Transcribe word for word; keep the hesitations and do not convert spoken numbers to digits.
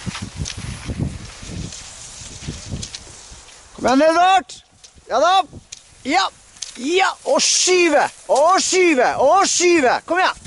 Kom igjen, Edvard. Ja da. Ja. Ja. Og skyve. Og skyve. Og skyve. Kom igjen.